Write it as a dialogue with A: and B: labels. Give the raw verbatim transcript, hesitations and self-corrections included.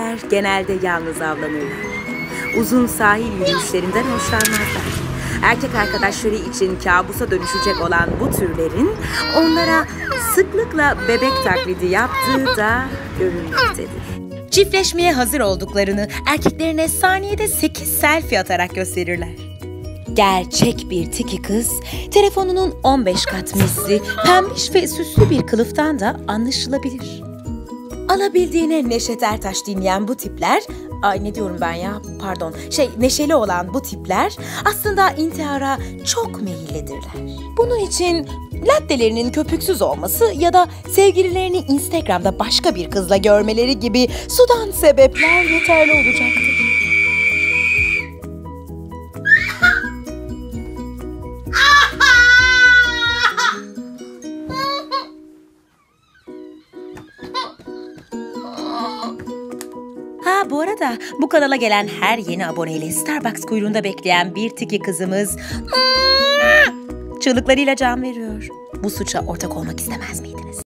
A: tipler genelde yalnız avlanırlar. Uzun sahil yürüyüşlerinden hoşlanmazlar. Erkek arkadaşları için kabusa dönüşecek olan bu türlerin onlara sıklıkla bebek taklidi yaptığı da görülmektedir.
B: Çiftleşmeye hazır olduklarını erkeklerine saniyede sekiz selfie atarak gösterirler. Gerçek bir tiki kız, telefonunun on beş kat misli, pembiş ve süslü bir kılıftan da anlaşılabilir. Alabildiğine Neşet Ertaş dinleyen bu tipler, ay ne diyorum ben ya, pardon, şey neşeli olan bu tipler aslında intihara çok meyillidirler. Bunun için lattelerinin köpüksüz olması ya da sevgililerini Instagram'da başka bir kızla görmeleri gibi sudan sebepler yeterli olacaktır. Ha bu arada bu kanala gelen her yeni aboneyle Starbucks kuyruğunda bekleyen bir tiki kızımız çığlıklarıyla can veriyor. Bu suça ortak olmak istemez miydiniz?